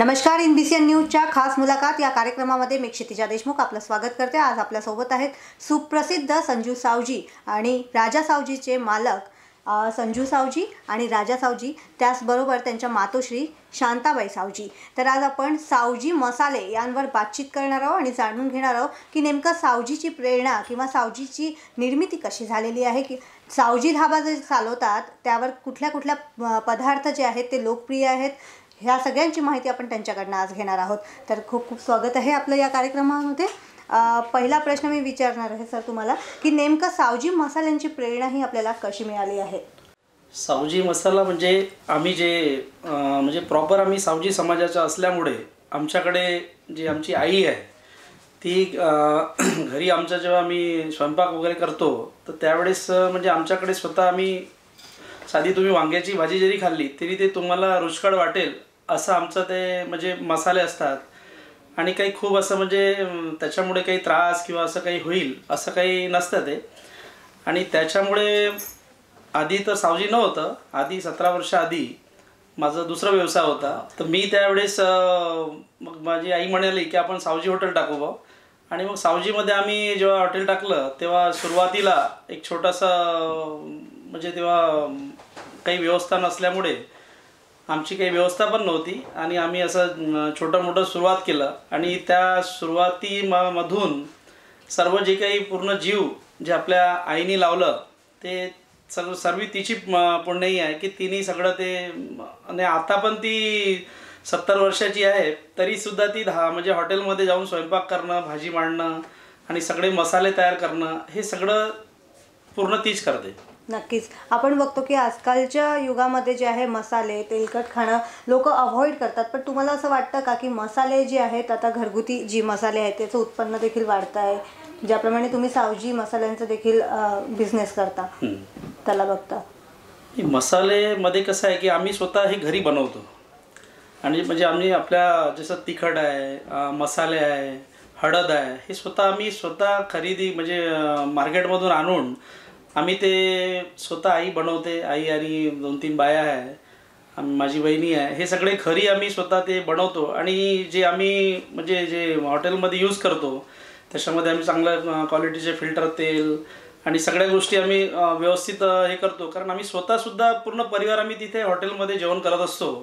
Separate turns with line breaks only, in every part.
नमस्कार, इनबीसीएन न्यूजच्या खास मुलाखत या कार्यक्रमामध्ये मी क्षितिजा देशमुख आपलं स्वागत करते। आज आपल्यासोबत आहेत सुप्रसिद्ध संजू सावजी आणि राजा सावजीचे मालक संजू सावजी आणि राजा सावजी, त्याचबरोबर त्यांच्या मातोश्री शांताबाई सावजी। तर आज आपण सावजी मसाले यांवर बातचीत करणार आहोत आणि जाणून घेणार आहोत की नेमकं सावजीची प्रेरणा किंवा सावजीची निर्मिती कशी झालेली आहे, की सावजी धाबा जे चालवतात त्यावर कुठल्या कुठल्या पदार्थ जे आहेत ते लोकप्रिय आहेत, ह्या सगळ्यांची माहिती आपण त्यांच्याकडून आज घेणार आहोत। तर खूप खूप स्वागत आहे आपलं या कार्यक्रमामध्ये। पहिला प्रश्न मी विचारणार आहे सर तुम्हाला की नेमकं सावजी मसाल्यांची प्रेरणा ही आपल्याला कशी मिळाली आहे?
सावजी मसाला म्हणजे आम्ही जे म्हणजे प्रॉपर आम्ही सावजी समाजाचा असल्यामुळे आमच्याकडे जी आमची आई आहे ती घरी आमचा जेव्हा आम्ही स्वयंपाक वगैरे करतो तर त्यावेळेस म्हणजे आमच्याकडे स्वतः आम्ही साधी तुम्ही वांग्याची भाजी जरी खाल्ली तरी ते तुम्हाला रुचकर वाटेल असं आमचं ते म्हणजे मसाले असतात। आणि काही खूप असं म्हणजे त्याच्यामुळे काही त्रास किंवा असं काही होईल असं काही नसतं ते। आणि त्याच्यामुळे आधी तर सावजी नव्हतं, आधी 17 वर्ष आधी माझा दुसरा व्यवसाय होता। तर मी त्यावेळेस मग माझी आई म्हणाली की आपण सावजी हॉटेल टाकू बा। आणि मग सावजीमध्ये आम्ही जेव्हा हॉटेल टाकलं तेव्हा सुरुवातीला एक छोटासा म्हणजे तेव्हा काही व्यवस्था नसल्यामुळे आमची काही व्यवस्था पण नव्हती आणि आम्ही असं छोटं मोठं सुरुवात केलं। आणि त्या सुरुवातीमधून सर्व जे काही पूर्ण जीव जे आपल्या आईने लावलं ते सर्व तिची पुण्याई आहे की तिने सगळं ते। आणि आता पण ती 70 वर्षाची आहे तरीसुद्धा ती म्हणजे हॉटेलमध्ये जाऊन स्वयंपाक करणं, भाजी मांडणं आणि सगळे मसाले तयार करणं हे सगळं पूर्ण तीच करते।
नक्कीच आपण बघतो की आजकालच्या युगामध्ये जे आहे मसाले तेलकट खाणं लोक अवॉइड करतात, पण तुम्हाला असं वाटतं का की मसाले जे आहेत आता घरगुती जी मसाले आहेत त्याचं उत्पन्न देखील वाढतं आहे, ज्याप्रमाणे तुम्ही सावजी मसाल्यांचं देखील बिझनेस करता त्याला बघता?
मसालेमध्ये कसं आहे की आम्ही स्वतः हे घरी बनवतो आणि म्हणजे आम्ही आपल्या जसं तिखट आहे, मसाले आहे, हळद आहे, हे आम्ही स्वतः खरेदी म्हणजे मार्केटमधून आणून आम्ही ते स्वतः आई बनवते। आई आणि 2-3 बाया आहे, माझी बहिणी आहे, हे सगळे घरी आम्ही स्वतः ते बनवतो। आणि जे आम्ही म्हणजे जे हॉटेलमध्ये यूज करतो त्याच्यामध्ये आम्ही चांगल्या क्वालिटीचे फिल्टर तेल आणि सगळ्या गोष्टी आम्ही व्यवस्थित हे करतो, कारण आम्ही स्वतःसुद्धा पूर्ण परिवार आम्ही तिथे हॉटेलमध्ये जेवण करत असतो।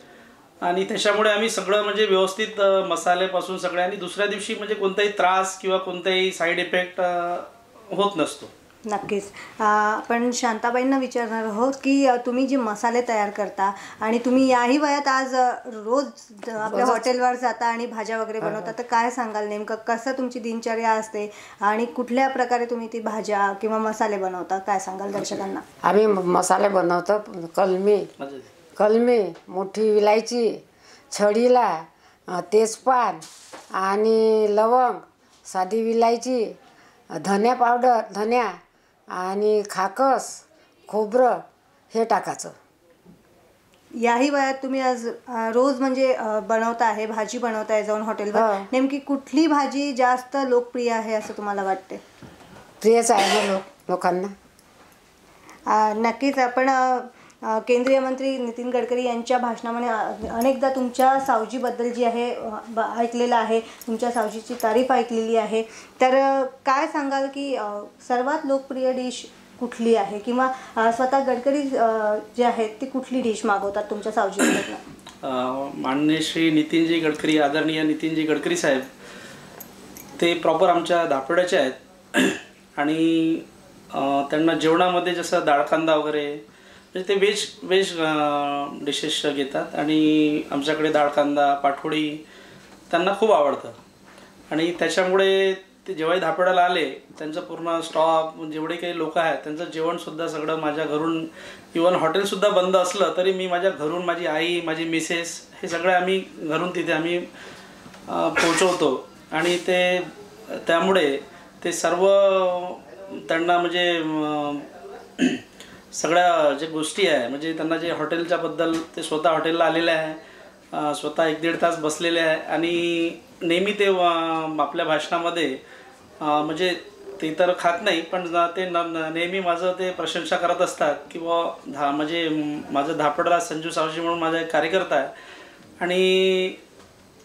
आणि त्याच्यामुळे आम्ही सगळं म्हणजे व्यवस्थित मसाल्यापासून सगळे, आणि दुसऱ्या दिवशी म्हणजे कोणताही त्रास किंवा कोणताही साईड इफेक्ट होत नसतो।
नक्कीच आपण शांताबाईंना विचारणार आहोत की तुम्ही जे मसाले तयार करता आणि तुम्ही याही वयात आज रोज आपल्या हॉटेलवर जाता आणि भाज्या वगैरे बनवता, तर काय सांगाल नेमकं कसं तुमची दिनचर्या असते आणि कुठल्या प्रकारे तुम्ही ती भाज्या किंवा मसाले बनवता, काय सांगाल दर्शकांना?
आम्ही मसाले बनवतो कलमी, मोठी विलायची, छडीला, तेजपान आणि लवंग, साधी विलायची, धन्या पावडर, धन्या आणि खाकस, खोबरं हे टाकायचं।
याही वयात तुम्ही आज रोज म्हणजे बनवता आहे, भाजी बनवताय जाऊन हॉटेलवर, नेमकी कुठली भाजी जास्त लोकप्रिय आहे असं तुम्हाला वाटते?
प्रियच आहे ना लोकांना।
नक्कीच आपण केंद्रीय मंत्री नितीन गडकरी यांच्या भाषणामध्ये अनेकदा तुमच्या सावजीबद्दल जी आहे ऐकलेलं आहे, तुमच्या सावजीची तारीफ ऐकलेली आहे। तर काय सांगाल की सर्वात लोकप्रिय डिश कुठली आहे, किंवा स्वतः गडकरी जे आहेत ती कुठली डिश मागवतात तुमच्या सावजीबद्दल?
माननीय श्री नितीनजी गडकरी, आदरणीय नितीनजी गडकरी साहेब, ते प्रॉपर आमच्या धापेड्याचे आहेत आणि त्यांना जेवणामध्ये जसं डाळ कांदा वगैरे म्हणजे ते वेज डिशेस घेतात आणि आमच्याकडे डाळ कांदा, पाठोडी त्यांना खूप आवडतं। आणि त्याच्यामुळे ते जेव्हाही धापेड्याला आले त्यांचं पूर्ण स्टॉप जेवढे काही लोक आहेत त्यांचं जेवणसुद्धा सगळं माझ्या घरून, इवन हॉटेलसुद्धा बंद असलं तरी मी माझ्या घरून, माझी आई, माझी मिसेस हे सगळं आम्ही घरून तिथे आम्ही पोचवतो। आणि त्यामुळे ते सर्व त्यांना म्हणजे सगळ्या जे गोष्टी आहे म्हणजे त्यांना जे हॉटेलच्याबद्दल ते स्वतः हॉटेलला आलेले आहे, स्वतः 1-1.5 तास बसलेले आहे आणि नेहमी ते आपल्या भाषणामध्ये म्हणजे ते तर खात नाही पण ते नेहमी माझं ते प्रशंसा करत असतात की म्हणजे माझं धापडराज संजू सावजी म्हणून माझा एक कार्यकर्ता आहे आणि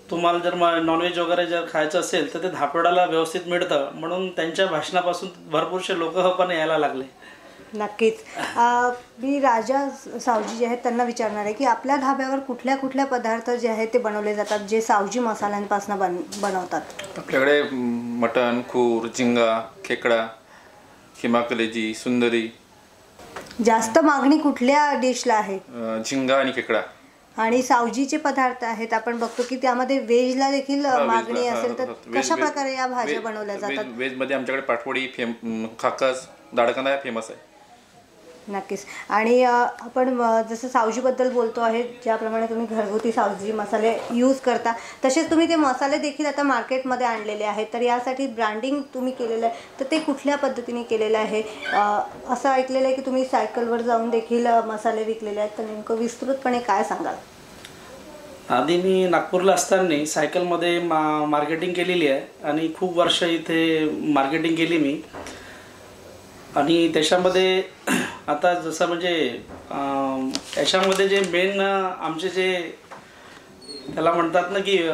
तुम्हाला जर नॉनव्हेज वगैरे जर खायचं असेल तर ते धापेवाडाला व्यवस्थित मिळतं, म्हणून त्यांच्या भाषणापासून भरपूरसे लोक पण यायला लागले.
नक्कीच. मी राजा सावजी जे आहेत त्यांना विचारणार आहे की आपल्या धाब्यावर कुठल्या कुठल्या पदार्थ जे आहेत ते बनवले जातात जे सावजी मसाल्यांपासून बनवतात?
आपल्याकडे मटण, खूर, झिंगा, खेकडा, खिमा कलेजी, सुंदरी.
जास्त मागणी कुठल्या डिशला आहे?
झिंगा आणि खेकडा.
आणि सावजीचे पदार्थ आहेत आपण बघतो की त्यामध्ये व्हेजला देखील मागणी असेल तर कशा प्रकारे या भाज्या बनवल्या जातात?
व्हेजमध्ये आमच्याकडे पाटवडी, खाकस, दाडकांदा या फेमस आहे.
नक्कीच. आणि आपण जसं सावजीबद्दल बोलतो आहे, ज्याप्रमाणे तुम्ही घरगुती सावजी मसाले यूज करता तसेच तुम्ही ते मसाले देखील आता मार्केटमध्ये आणलेले आहेत, तर यासाठी ब्रँडिंग तुम्ही केलेलं आहे, तर ते कुठल्या पद्धतीने केलेलं आहे? असं ऐकलेलं आहे की तुम्ही सायकलवर जाऊन देखील मसाले विकलेले आहेत, तर नेमकं विस्तृतपणे काय सांगाल?
आधी मी नागपूरला असताना सायकलमध्ये मार्केटिंग केलेली आहे आणि खूप वर्ष इथे मार्केटिंग केली मी. आणि त्याच्यामध्ये आता जसं म्हणजे याच्यामध्ये जे मेन आमचे जे त्याला म्हणतात ना की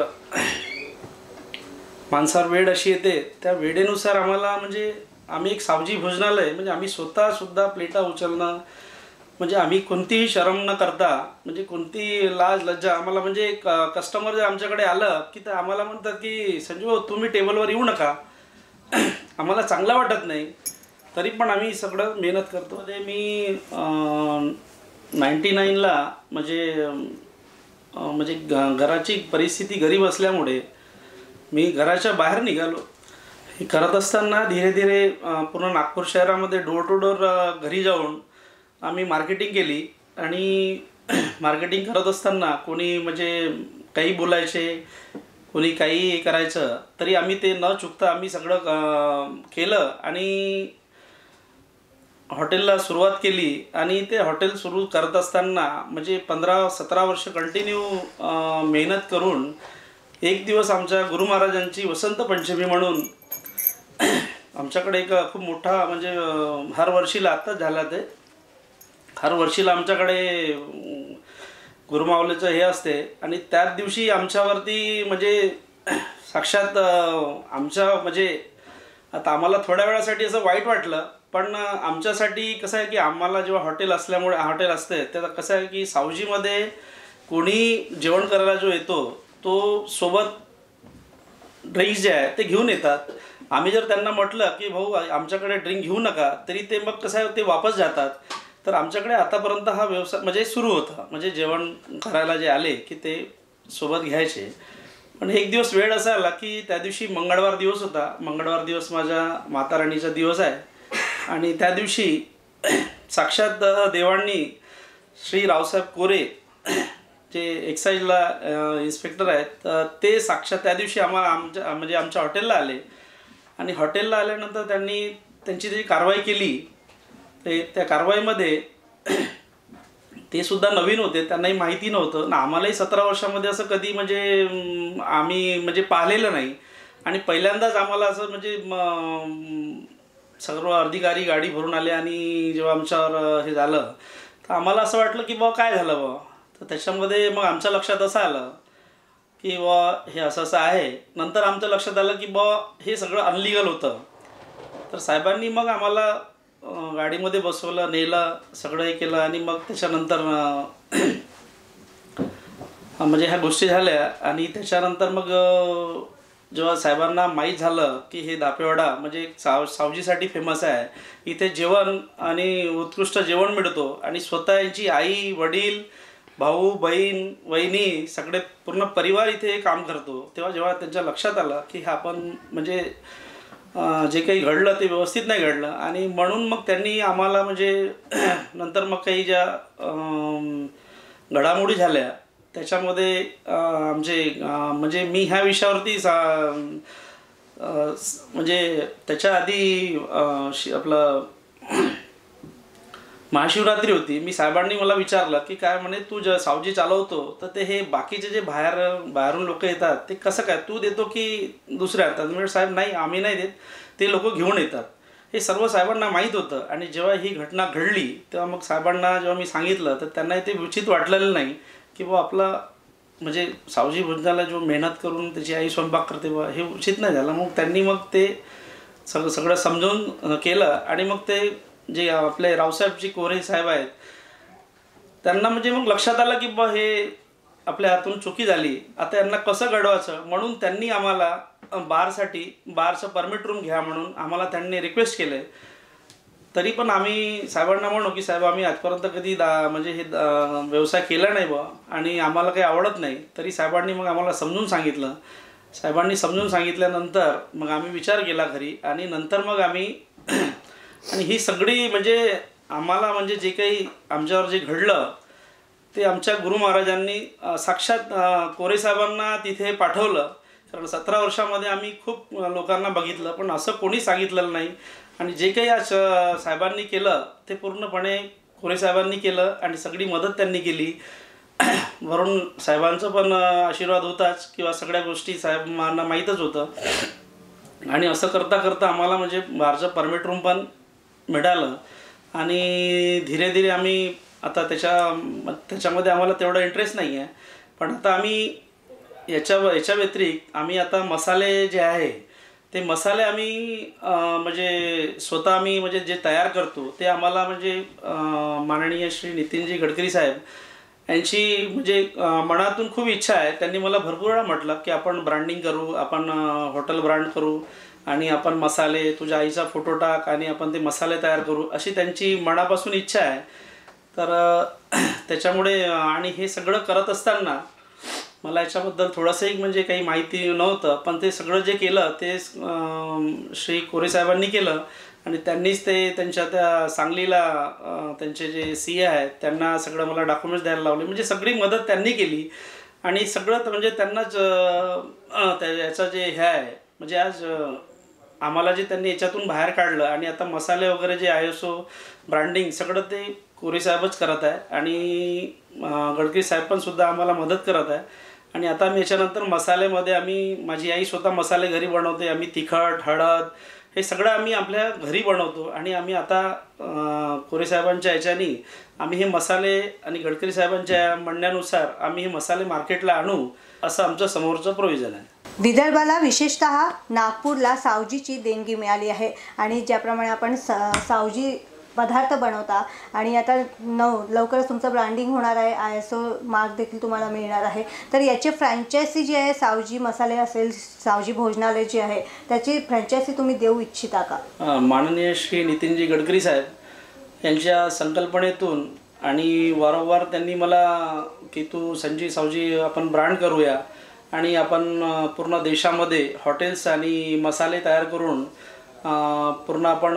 माणसावर वेळ अशी येते, त्या वेळेनुसार आम्हाला म्हणजे आम्ही एक सावजी भोजनालय म्हणजे आम्ही स्वतःसुद्धा प्लेटा उचलणं, म्हणजे आम्ही कोणतीही शरम न करता म्हणजे कोणती लाज लज्जा आम्हाला म्हणजे कस्टमर जर आमच्याकडे आलं की तर आम्हाला म्हणतात की संजू तुम्ही टेबलवर येऊ नका, आम्हाला चांगलं वाटत नाही, तरी पण आम्ही सगळं मेहनत करतो. मी 99ला म्हणजे घराची परिस्थिती गरीब असल्यामुळे मी घराच्या बाहेर निघालो. हे करत असताना धीरे धीरे पूर्ण नागपूर शहरामध्ये डोर टू डोर घरी जाऊन आम्ही मार्केटिंग केली. आणि मार्केटिंग करत असताना कोणी म्हणजे काही बोलायचे, कोणी काही करायचं, तरी आम्ही ते न चुकता आम्ही सगळं केलं आणि हॉटेलला सुरुवात केली. आणि ते हॉटेल सुरू करत असताना म्हणजे 15-17 वर्ष कंटिन्यू मेहनत करून एक दिवस आमच्या गुरु महाराजांची वसंत पंचमी म्हणून आमच्याकडे एक खूप मोठा म्हणजे हर वर्षीला आत्ताच झाला, ते हर वर्षीला आमच्याकडे गुरुमाऊलीचं हे असते. आणि त्याच दिवशी आमच्यावरती म्हणजे साक्षात आमच्या म्हणजे आता आम्हाला थोड्या वेळासाठी असं वाईट वाटलं, पण आमच्यासाठी कसं आहे की आम्हाला जेव्हा हॉटेल असल्यामुळे हॉटेल असते त्याचा कसं आहे की सावजीमध्ये कोणी जेवण करायला जो येतो तो सोबत ड्रिंक्स जे आहे ते घेऊन येतात. आम्ही जर त्यांना म्हटलं की भाऊ आमच्याकडे ड्रिंक घेऊ नका, तरी ते मग कसं आहे ते वापस जातात. तर आमच्याकडे आतापर्यंत हा व्यवसाय म्हणजे सुरू होता, म्हणजे जेवण करायला जे आले की ते सोबत घ्यायचे. पण एक दिवस वेळ असा आला की त्या दिवशी मंगळवार दिवस होता. मंगळवार दिवस माझ्या माताराणीचा दिवस आहे आणि त्या दिवशी साक्षात देवांनी श्री रावसाहेब कोरे जे एक्साईजला इन्स्पेक्टर आहेत, ते साक्षात त्या दिवशी आमच्या हॉटेलला आले. आणि हॉटेलला आल्यानंतर त्यांनी त्यांची जी कारवाई केली, त्या कारवाईमध्ये ते सुद्धा नवीन होते, त्यांनाही माहिती नव्हतं ना. आम्हालाही 17 वर्षामध्ये असं कधी म्हणजे आम्ही म्हणजे पाहिलेलं नाही. आणि पहिल्यांदाच आम्हाला असं म्हणजे सर्व अधिकारी गाडी भरून आले आणि जेव्हा आमच्यावर हे झालं तर आम्हाला असं वाटलं की काय झालं तर त्याच्यामध्ये मग आमच्या लक्षात असं आलं की हे असं असं आहे. नंतर आमच्या लक्षात आलं की हे सगळं अनलिगल होतं. तर साहेबांनी मग आम्हाला गाडीमध्ये बसवलं, नेलं, सगळं हे केलं. आणि मग त्याच्यानंतर म्हणजे ह्या गोष्टी झाल्या. आणि त्याच्यानंतर मग जेव्हा साहेबांना माहीत झालं की हे धापेवाडा म्हणजे सावजीसाठी फेमस आहे, इथे जेवण आणि उत्कृष्ट जेवण मिळतो आणि स्वतः यांची आई, वडील, भाऊ, बहीण, वहिनी सगळे पूर्ण परिवार इथे काम करतो, तेव्हा जेव्हा त्यांच्या लक्षात आलं की हे आपण म्हणजे जे काही घडलं ते व्यवस्थित नाही घडलं. आणि म्हणून मग त्यांनी आम्हाला म्हणजे नंतर मग काही ज्या घडामोडी झाल्या त्याच्यामध्ये आमचे म्हणजे मी ह्या विषयावरती म्हणजे त्याच्या आधी आपलं महाशिवरात्री होती. मी साहेबांनी मला विचारलं की काय म्हणे तू सावजी चालवतो तर ते हे बाकीचे जे बाहेरून लोक येतात ते कसं काय तू देतो की दुसऱ्या येतात? म्हणजे साहेब नाही, आम्ही नाही देत, ते लोक घेऊन येतात. हे सर्व साहेबांना माहीत होतं. आणि जेव्हा ही घटना घडली तेव्हा मग साहेबांना जेव्हा मी सांगितलं तर त्यांना ते उचित वाटलेलं नाही की आपला म्हणजे सावजी भोजनाला जो मेहनत करून त्याची आई स्वयंपाक करते बा हे उचित नाही झालं. मग त्यांनी मग ते सगळं समजावून केलं आणि मग ते जे आपले रावसाहेबजी कोरे साहेब आहेत त्यांना म्हणजे मग लक्षात आलं की बा हे आपल्या हातून चुकी झाली, आता यांना कसं घडवायचं. म्हणून त्यांनी आम्हाला बारचं परमिट रूम घ्या म्हणून आम्हाला त्यांनी रिक्वेस्ट केले. तरी पण आम्ही साहेबांना म्हणू की साहेब आम्ही आजपर्यंत कधी म्हणजे हे व्यवसाय केला नाही बा आणि आम्हाला काही आवडत नाही. तरी साहेबांनी मग आम्हाला समजून सांगितलं. साहेबांनी समजून सांगितल्यानंतर मग आम्ही विचार केला घरी आणि नंतर मग आम्ही आणि ही सगळी म्हणजे आम्हाला म्हणजे जे काही आमच्यावर जे घडलं ते आमच्या गुरु महाराजांनी साक्षात कोरे साहेबांना तिथे पाठवलं. कारण 17 वर्षामध्ये आम्ही खूप लोकांना बघितलं पण असं कोणी सांगितलेलं नाही. आणि जे काही आज साहेबांनी केलं ते पूर्णपणे कोरे साहेबांनी केलं आणि सगळी मदत त्यांनी केली. वरून साहेबांचं पण आशीर्वाद होताच किंवा सगळ्या गोष्टी साहेबांना माहीतच होतं. आणि असं करता करता आम्हाला म्हणजे बारचं परमिट रूम पण मिळालं आणि धीरे धीरे आम्ही आता त्याच्यामध्ये आम्हाला तेवढा इंटरेस्ट नाही आहे. पण आता आम्ही याच्या व्यतिरिक्त आम्ही आता मसाले जे आहे ते मसाले आम्ही म्हणजे स्वतः आम्ही म्हणजे जे तयार करतो ते आम्हाला म्हणजे माननीय श्री नितीनजी गडकरी साहेब यांची म्हणजे मनातून खूप इच्छा आहे. त्यांनी मला भरपूर वेळा म्हटलं की आपण ब्रँडिंग करू, आपण हॉटेल ब्रँड करू आणि आपण मसाले तुझ्या आईचा फोटो टाक आणि आपण ते मसाले तयार करू, अशी त्यांची मनापासून इच्छा आहे. तर त्याच्यामुळे आणि हे सगळं करत असताना मला याच्याबद्दल थोडंसं म्हणजे काही माहिती नव्हतं. पण ते सगळं जे केलं ते श्री कोरे साहेबांनी केलं आणि त्यांनीच ते त्यांच्या त्या सांगलीला त्यांचे जे CA आहेत त्यांना सगळं मला डॉक्युमेंट्स द्यायला लावले. म्हणजे सगळी मदत त्यांनी केली आणि सगळं म्हणजे त्यांनाच याचं जे हे आहे म्हणजे आज आम्हाला जे त्यांनी याच्यातून बाहेर काढलं आणि आता मसाले वगैरे जे ISO ब्रँडिंग सगळं ते कोरे साहेबच करत आहे आणि गडकरी साहेब पण सुद्धा आम्हाला मदत करत आहे. आणि आता आम्ही याच्यानंतर मसाल्यामध्ये आम्ही माझी आई स्वतः मसाले घरी बनवते. आम्ही तिखट हळद हे सगळं आम्ही आपल्या घरी बनवतो आणि आम्ही आता कोरे साहेबांच्या याच्यानी आम्ही हे मसाले आणि गडकरी साहेबांच्या म्हणण्यानुसार आम्ही हे मसाले मार्केटला आणू असं आमचं समोरचं प्रोव्हिजन आहे.
विदर्भाला विशेषतः नागपूरला सावजीची देणगी मिळाली आहे आणि ज्याप्रमाणे आपण सावजी पदार्थ बनवता आणि आता लवकरच तुमचं ब्रँडिंग होणार आहे, ISO मार्क देखील तुम्हाला मिळणार आहे. तर याची फ्रँचायसी जी आहे सावजी मसाले असेल, सावजी भोजनालय जे आहे त्याची फ्रँचायसी तुम्ही देऊ इच्छिता का?
माननीय श्री नितीनजी गडकरी साहेब यांच्या संकल्पनेतून आणि वारंवार त्यांनी मला की तू संजीव सावजी आपण ब्रँड करूया आणि आपण पूर्ण देशामध्ये हॉटेल्स आणि मसाले तयार करून पूर्ण आपण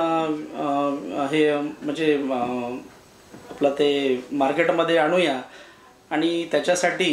हे म्हणजे आपलं ते मार्केटमध्ये आणूया. आणि त्याच्यासाठी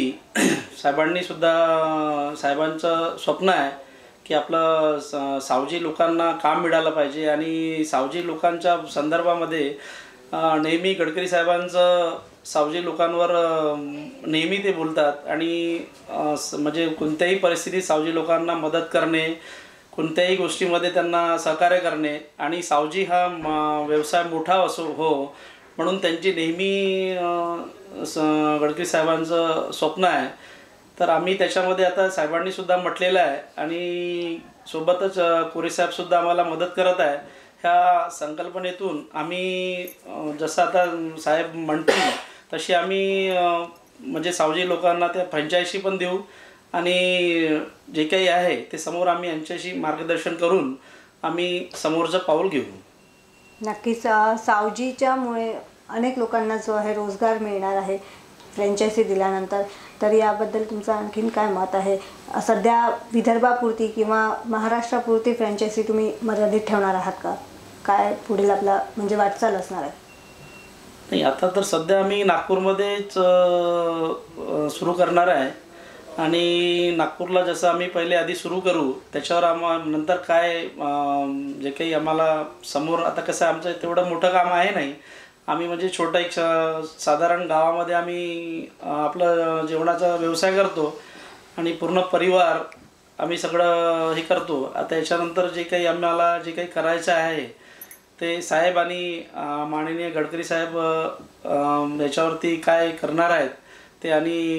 साहेबांचं स्वप्न आहे की आपलं सावजी लोकांना काम मिळालं पाहिजे आणि सावजी लोकांच्या संदर्भामध्ये नेहमी गडकरी साहेबांचं सावजी लोकांवर नेहमी ते बोलतात आणि म्हणजे कोणत्याही परिस्थितीत सावजी लोकांना मदत करणे, कोणत्याही गोष्टीमध्ये त्यांना सहकार्य करणे आणि सावजी हा व्यवसाय मोठा असो हो म्हणून त्यांची नेहमी गडकरी साहेबांचं स्वप्न आहे. तर आम्ही त्याच्यामध्ये आता साहेबांनी सुद्धा म्हटलेलं आहे आणि सोबतच कोरे साहेबसुद्धा आम्हाला मदत करत आहे. ह्या संकल्पनेतून आम्ही जसं आता साहेब म्हणतील तशी आम्ही म्हणजे सावजी लोकांना त्या फ्रँचायसी पण देऊ आणि जे काही आहे ते समोर आम्ही यांच्याशी मार्गदर्शन करून आम्ही समोरचं पाऊल घेऊ.
नक्कीच सावजीच्यामुळे अनेक लोकांना जो आहे रोजगार मिळणार आहे फ्रँचायसी दिल्यानंतर. तर याबद्दल तुमचं आणखीन काय मत आहे? सध्या विदर्भापुरती किंवा महाराष्ट्रापुरती फ्रँचायसी तुम्ही मर्यादित ठेवणार आहात का? काय पुढील आपला म्हणजे वाटचाल असणार आहे?
नाही, आता तर सध्या आम्ही नागपूरमध्येच सुरू करणार आहे आणि नागपूरला जसं आम्ही पहिले आधी सुरू करू त्याच्यावर नंतर काय जे काही आम्हाला समोर आता कसं आमचं तेवढं मोठं काम आहे नाही. आम्ही म्हणजे छोटं एक साधारण गावामध्ये आम्ही आपलं जेवणाचा व्यवसाय करतो आणि पूर्ण परिवार आम्ही सगळं हे करतो. आता याच्यानंतर जे काही आम्हाला जे काही करायचं आहे ते साहेब आणि माननीय गडकरी साहेब याच्यावरती काय करणार आहेत ते आणि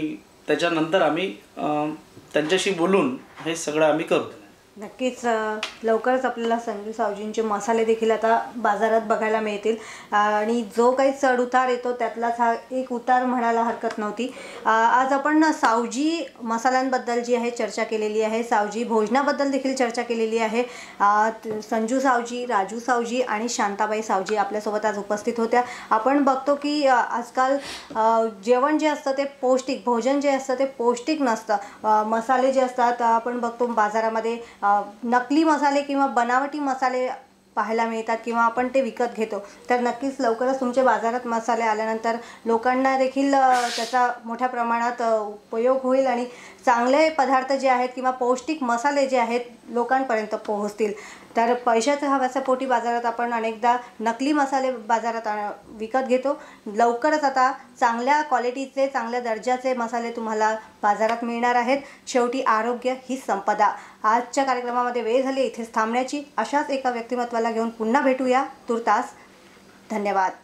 त्याच्यानंतर आम्ही त्यांच्याशी बोलून हे सगळं आम्ही करू.
नक्कीच लवकरच आपल्याला संजू सावजींचे मसाले देखील आता बाजारात बघायला मिळतील आणि जो काही चढ उतार येतो त्यातलाच हा एक उतार म्हणायला हरकत नव्हती. आज आपण सावजी मसाल्यांबद्दल जी आहे चर्चा केलेली आहे, सावजी भोजनाबद्दल देखील चर्चा केलेली आहे. संजू सावजी, राजू सावजी आणि शांताबाई सावजी आपल्यासोबत आज उपस्थित होत्या. आपण बघतो की आजकाल जेवण जे असतं ते पौष्टिक, भोजन जे असतं ते पौष्टिक नसतं. मसाले जे असतात आपण बघतो बाजारामध्ये नकली मसाले किंवा बनावटी मसाले पाहायला मिळतात किंवा आपण ते विकत घेतो. तर नक्कीच लवकरच तुमच्या बाजारात मसाले आल्यानंतर लोकांना देखील त्याचा मोठ्या प्रमाणात उपयोग होईल आणि चांगले पदार्थ जे आहेत किंवा पौष्टिक मसाले जे आहेत लोकांपर्यंत पोहोचतील. तर पैशाच्या हव्यासापोटी बाजारात आपण अनेकदा नकली मसाले बाजारात विकत घेतो. लवकरच आता चांगल्या क्वालिटीचे, चांगल्या दर्जाचे मसाले तुम्हाला बाजारात मिळणार आहेत. शेवटी आरोग्य ही संपदा. आजच्या कार्यक्रमामध्ये वेळ झाली इथेच थांबण्याची. अशाच एका व्यक्तिमत्वाला घेऊन पुन्हा भेटूया. तुर्तास धन्यवाद.